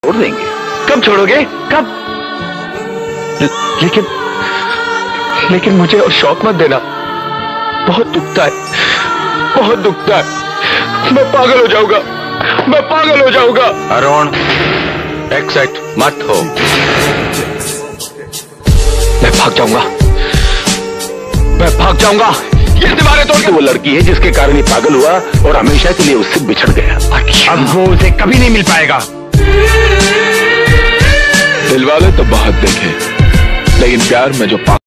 छोड़ देंगे। कब छोड़ोगे? कब? लेकिन मुझे और शौक मत देना। बहुत दुखता है, बहुत दुखता है। मैं पागल हो जाऊंगा, मैं पागल हो जाऊंगा। अरुण, एक्साइट मत हो। मैं भाग जाऊंगा, मैं भाग जाऊंगा। ये दीवारें तोड़ के। वो लड़की है जिसके कारण ये पागल हुआ और हमेशा के लिए उससे बिछड़ गया। अब वो उसे कभी नहीं मिल पाएगा। दिल वाले तो बहुत देखे, लेकिन प्यार में जो